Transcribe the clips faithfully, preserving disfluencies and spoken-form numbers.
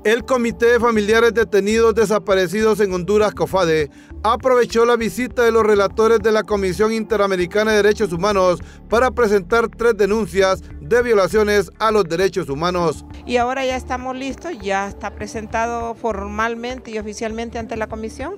El Comité de Familiares Detenidos Desaparecidos en Honduras, COFADE, aprovechó la visita de los relatores de la Comisión Interamericana de Derechos Humanos para presentar tres denuncias de violaciones a los derechos humanos. Y ahora ya estamos listos, ya está presentado formalmente y oficialmente ante la Comisión.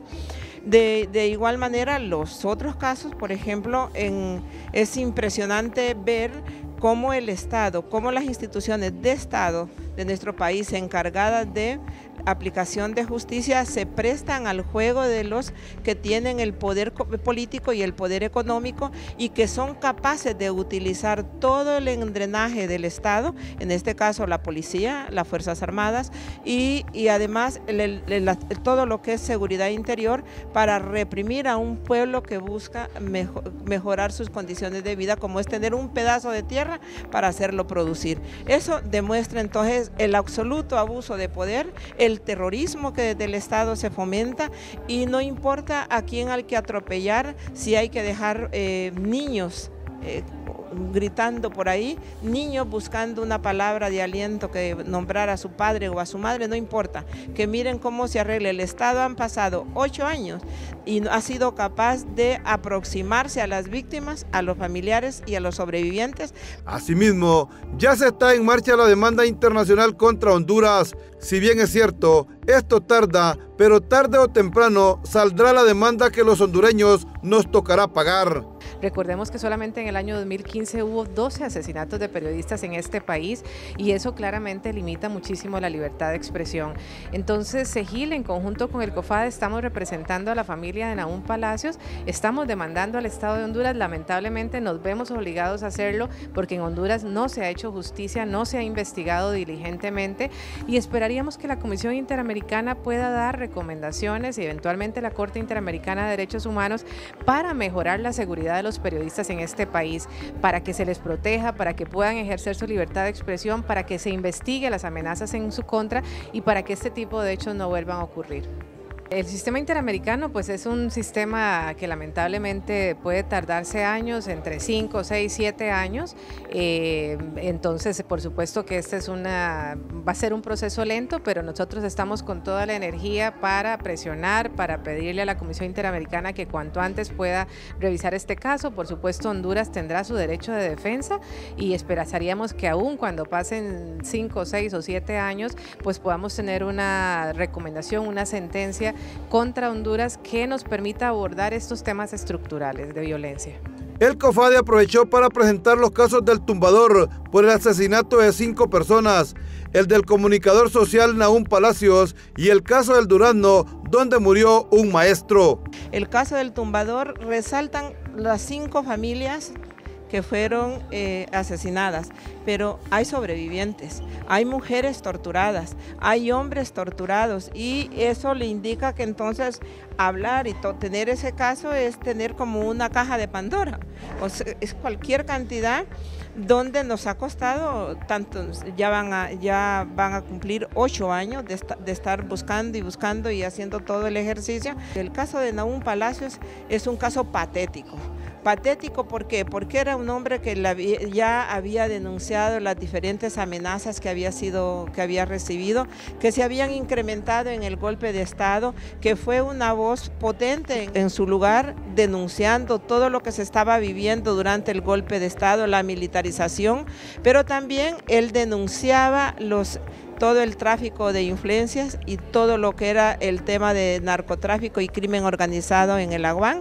De, de igual manera, los otros casos, por ejemplo, en, es impresionante ver cómo el Estado, cómo las instituciones de Estado de nuestro país encargadas de aplicación de justicia se prestan al juego de los que tienen el poder político y el poder económico y que son capaces de utilizar todo el engranaje del Estado, en este caso la policía, las Fuerzas Armadas y, y además el, el, el, todo lo que es seguridad interior para reprimir a un pueblo que busca mejor, mejorar sus condiciones de vida, como es tener un pedazo de tierra para hacerlo producir. Eso demuestra entonces el absoluto abuso de poder, el terrorismo que desde el Estado se fomenta y no importa a quién hay que atropellar, si hay que dejar eh, niños eh, gritando por ahí, niños buscando una palabra de aliento que nombrar a su padre o a su madre, no importa, que miren cómo se arregla. El Estado han pasado ocho años y ha sido capaz de aproximarse a las víctimas, a los familiares y a los sobrevivientes. Asimismo, ya se está en marcha la demanda internacional contra Honduras. Si bien es cierto, esto tarda, pero tarde o temprano saldrá la demanda que los hondureños nos tocará pagar. Recordemos que solamente en el año dos mil quince hubo doce asesinatos de periodistas en este país y eso claramente limita muchísimo la libertad de expresión. Entonces, SEGIL, en conjunto con el COFADE, estamos representando a la familia de Nahum Palacios, estamos demandando al Estado de Honduras, lamentablemente nos vemos obligados a hacerlo porque en Honduras no se ha hecho justicia, no se ha investigado diligentemente y esperaríamos que la Comisión Interamericana pueda dar recomendaciones y eventualmente la Corte Interamericana de Derechos Humanos para mejorar la seguridad de los periodistas en este país, para que se les proteja, para que puedan ejercer su libertad de expresión, para que se investigue las amenazas en su contra y para que este tipo de hechos no vuelvan a ocurrir. El sistema interamericano pues es un sistema que lamentablemente puede tardarse años, entre cinco, seis, siete años, eh, entonces por supuesto que este es una, va a ser un proceso lento, pero nosotros estamos con toda la energía para presionar, para pedirle a la Comisión Interamericana que cuanto antes pueda revisar este caso. Por supuesto Honduras tendrá su derecho de defensa y esperaríamos que aún cuando pasen cinco, seis o siete años pues podamos tener una recomendación, una sentencia contra Honduras que nos permita abordar estos temas estructurales de violencia. El COFADE aprovechó para presentar los casos del Tumbador por el asesinato de cinco personas, el del comunicador social Nahum Palacios y el caso del Durazno, donde murió un maestro. El caso del Tumbador resaltan las cinco familias que fueron eh, asesinadas, pero hay sobrevivientes, hay mujeres torturadas, hay hombres torturados y eso le indica que entonces hablar y tener ese caso es tener como una caja de Pandora, o sea, es cualquier cantidad donde nos ha costado tanto, ya van a, ya van a cumplir ocho años de, esta, de estar buscando y buscando y haciendo todo el ejercicio. El caso de Nahum Palacios es un caso patético. Patético, ¿por qué? Porque era un hombre que la, ya había denunciado las diferentes amenazas que había, sido, que había recibido, que se habían incrementado en el golpe de Estado, que fue una voz potente en, en su lugar denunciando todo lo que se estaba viviendo durante el golpe de Estado, la militarización, pero también él denunciaba los... todo el tráfico de influencias y todo lo que era el tema de narcotráfico y crimen organizado en el Aguán.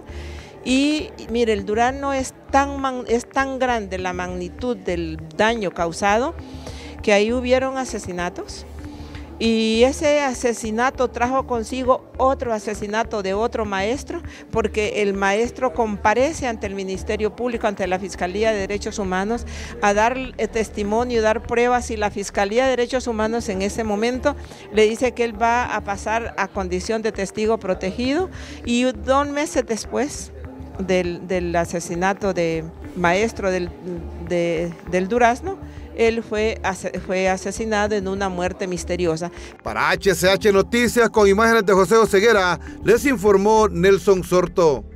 Y mire, el Durazno es tan, es tan grande la magnitud del daño causado que ahí hubieron asesinatos y ese asesinato trajo consigo otro asesinato de otro maestro porque el maestro comparece ante el Ministerio Público, ante la Fiscalía de Derechos Humanos a dar testimonio, dar pruebas y la Fiscalía de Derechos Humanos en ese momento le dice que él va a pasar a condición de testigo protegido y dos meses después Del, del asesinato de maestro del, de, del Durazno, él fue, fue asesinado en una muerte misteriosa. Para H C H Noticias, con imágenes de José Oseguera, les informó Nelson Sorto.